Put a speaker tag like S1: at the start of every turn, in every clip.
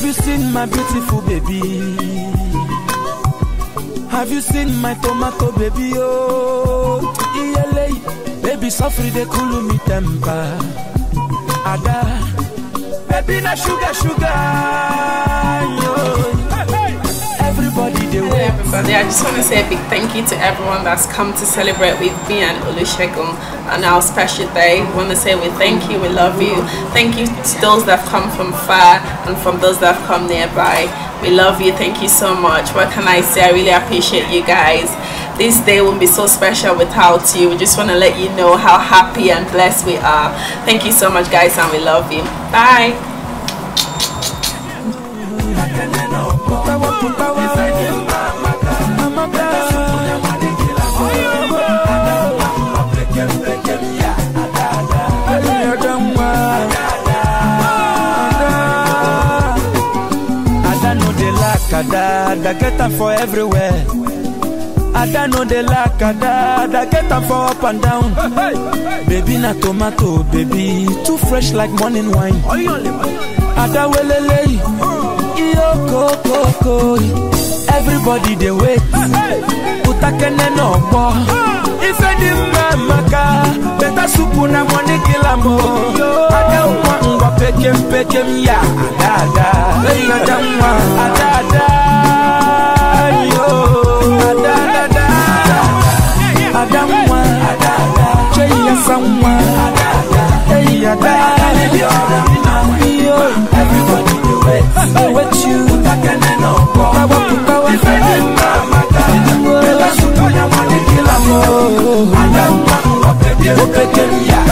S1: you seen my beautiful baby? Have you seen my tomato baby? Oh, ELA, baby, suffer the cool me temper. Ada, baby, na sugar, yo. Everybody,
S2: hello everybody, I just want to say a big thank you to everyone that's come to celebrate with me and Olusegun on our special day. We want to say we thank you, we love you. Thank you to those that have come from far and from those that have come nearby. We love you, thank you so much. What can I say? I really appreciate you guys. This day won't be so special without you. We just want to let you know how happy and blessed we are. Thank you so much guys, and we love you. Bye.
S1: Ada get them for everywhere. Ada know they like Ada get them for up and down. Baby na tomato, baby too fresh like morning wine. Ada welele, iyo koko. Everybody they wait. Utakene no bo. If any maka, better soup na money kilamo. Ada ngwa pekem ya. Ada, ada ngwa, ada yo. Ada ngwa, cheya samwa. Hey ada, yo. Everybody do it. With you, utakene no bo. Putawa. Maka, better soup na money kilamo. Ada ngwa pekem ya.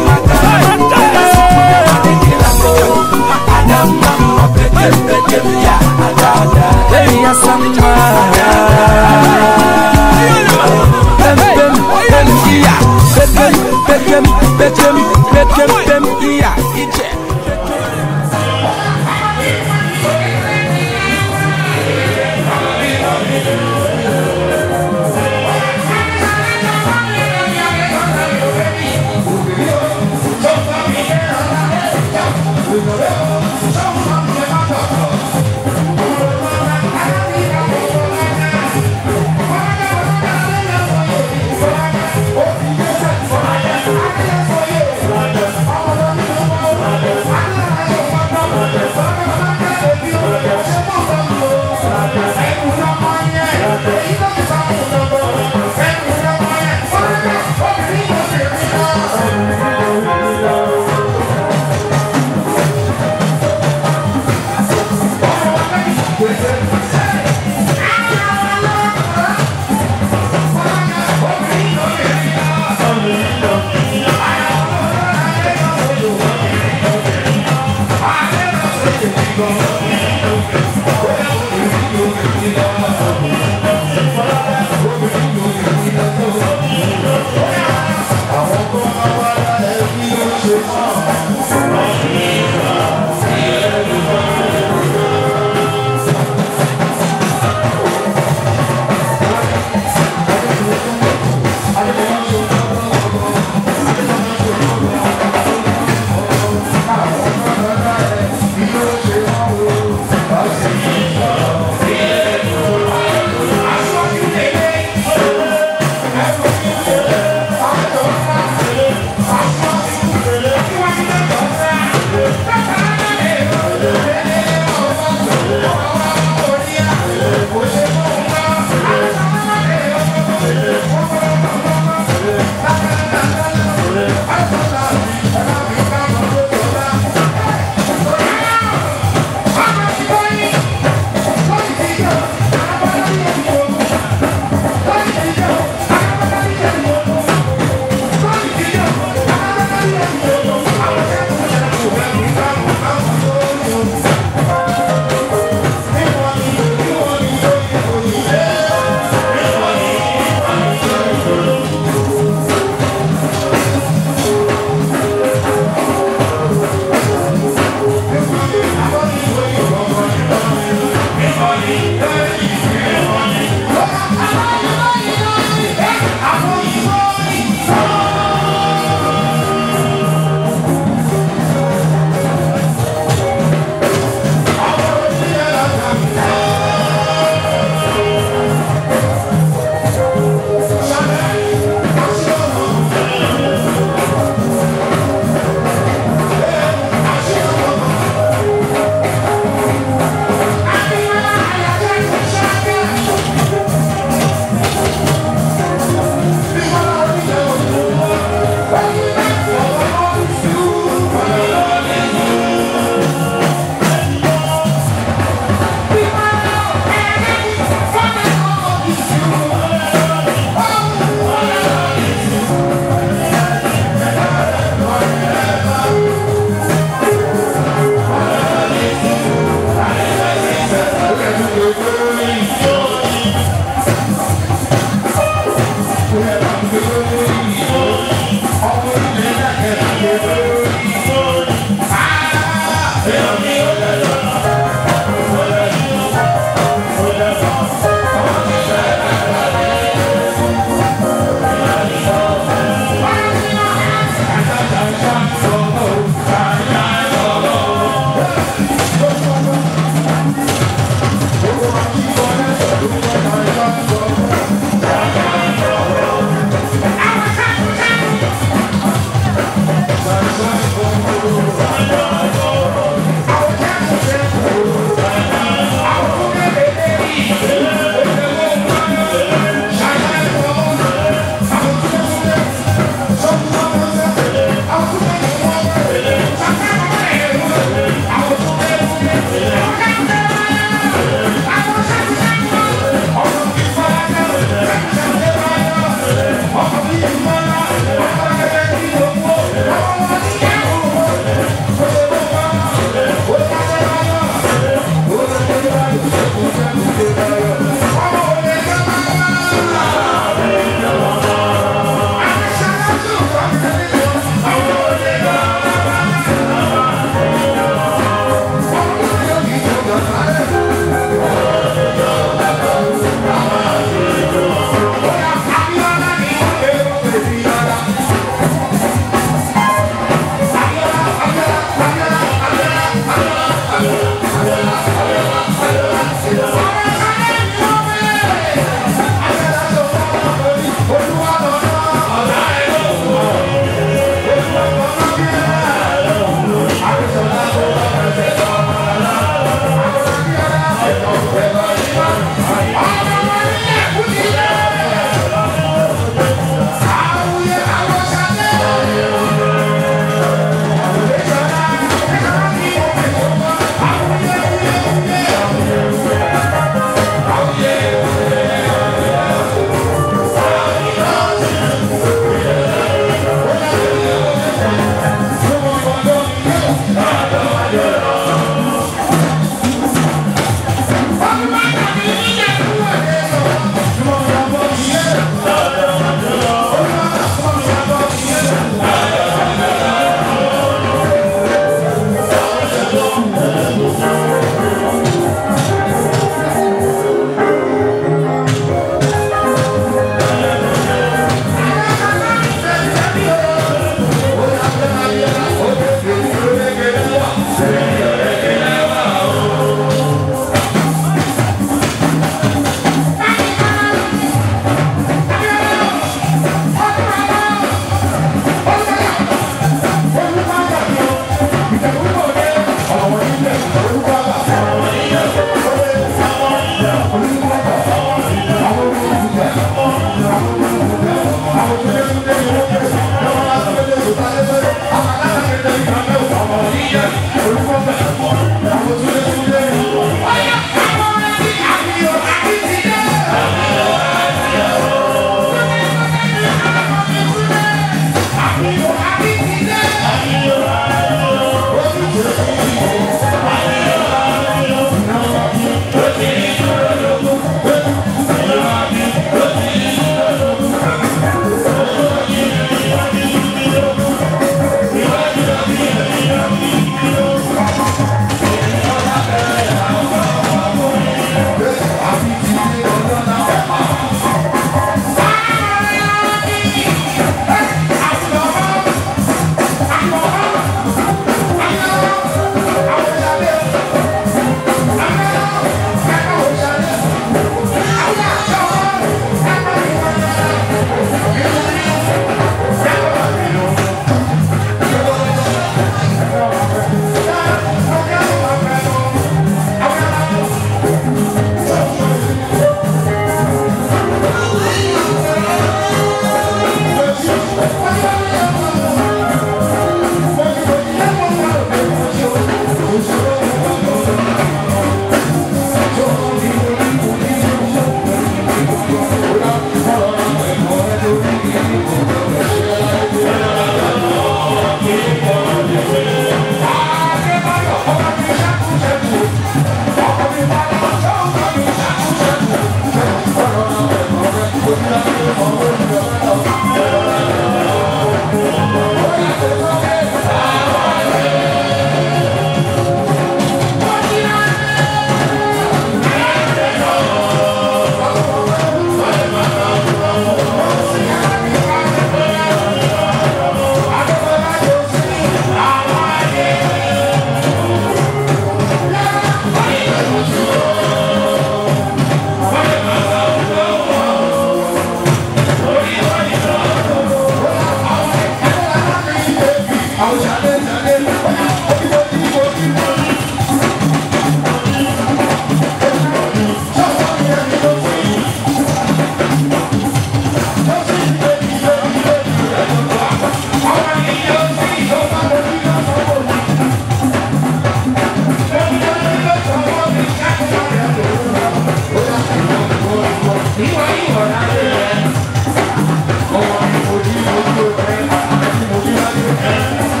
S2: you.